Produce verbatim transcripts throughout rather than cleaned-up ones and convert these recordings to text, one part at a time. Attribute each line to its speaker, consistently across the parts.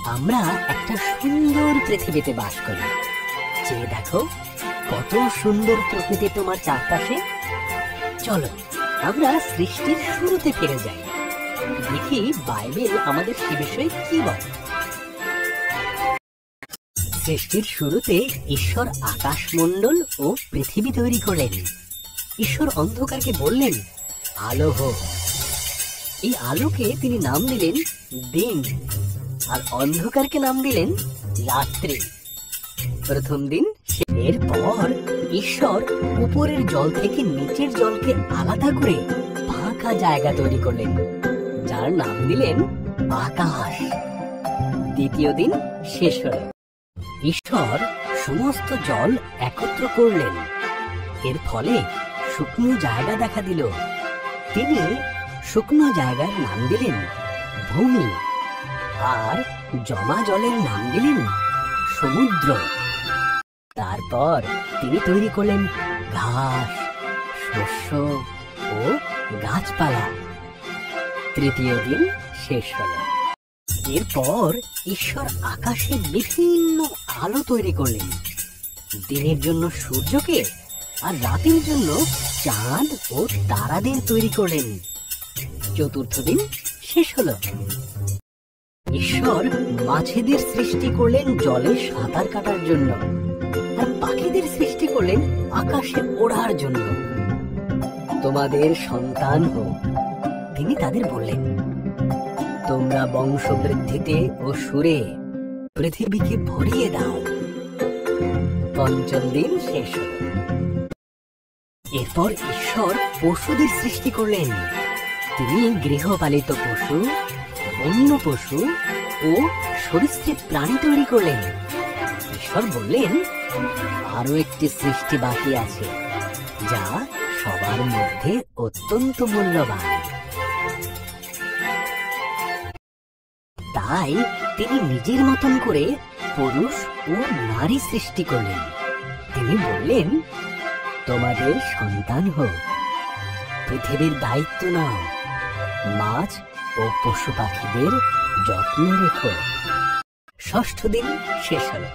Speaker 1: আমরা একটা সুন্দর পৃথিবীতে বাস করি। যে দেখো কত সুন্দর প্রকৃতি তোমার চারপাশে। চলো আমরা সৃষ্টির শুরুতে ফিরে যাই, দেখি বাইবেল আমাদের সে বিষয়ে কি বলে। সৃষ্টির শুরুতে ঈশ্বর আকাশমণ্ডল ও পৃথিবী তৈরি করলেন। ঈশ্বর অন্ধকারকে বললেন, আলো হোক। এই আলোকে তিনি নাম দিলেন দিন, আর অন্ধকারকে নাম দিলেন রাত্রি। প্রথম দিন। এরপর ঈশ্বর উপরের জল থেকে নিচের জলকে আলাদা করে ফাঁকা জায়গা তৈরি করলেন, যার নাম দিলেন আকাশ। দ্বিতীয় দিন শেষ হল। ঈশ্বর সমস্ত জল একত্র করলেন। এর ফলে শুকনো জায়গা দেখা দিল। তিনি শুকনো জায়গার নাম দিলেন ভূমি, আর জমা জলের নাম দিলেন সমুদ্র। তারপর তিনি তৈরি করলেন ঘাস, শস্য ও গাছপালা। তৃতীয় দিন শেষ হল। এরপর ঈশ্বর আকাশে বিভিন্ন আলো তৈরি করলেন। দিনের জন্য সূর্যকে, আর রাতের জন্য চাঁদ ও তারাদের তৈরি করলেন। চতুর্থ দিন শেষ হল। ঈশ্বর মাছেদের সৃষ্টি করলেন জলে সাঁতার কাটার জন্য, আর পাখিদের সৃষ্টি করলেন আকাশে ওড়ার জন্য। তোমাদের সন্তান হোক, তিনি তাদের বললেন, তোমরা বংশবৃদ্ধিতে ও সুরে পৃথিবীকে ভরিয়ে দাও। পঞ্চম দিন শেষ হল। এরপর ঈশ্বর পশুদের সৃষ্টি করলেন। তিনি গৃহপালিত পশু, বন্য পশু ও সরীসৃপ প্রাণী তৈরি করলেন। ঈশ্বর বললেন, আরো একটি সৃষ্টি বাকি আছে, যা সবার মধ্যে অত্যন্ত মূল্যবান। তাই তিনি নিজের মতন করে পুরুষ ও নারী সৃষ্টি করলেন। তিনি বললেন, তোমাদের সন্তান হোক, পৃথিবীর দায়িত্ব নাও, মাছ ও পশু পাখিদের যত্ন রেখো। ষষ্ঠ দিন শেষ হল।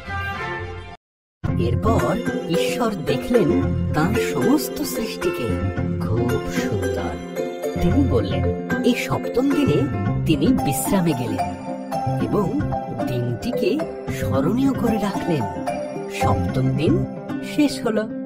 Speaker 1: এরপর ঈশ্বর দেখলেন তাঁর সমস্ত সৃষ্টিকে খুব সুন্দর। তিনি বললেন, এই সপ্তম দিনে তিনি বিশ্রামে গেলেন এবং দিনটিকে স্মরণীয় করে রাখলেন। সপ্তম দিন শেষ হলো।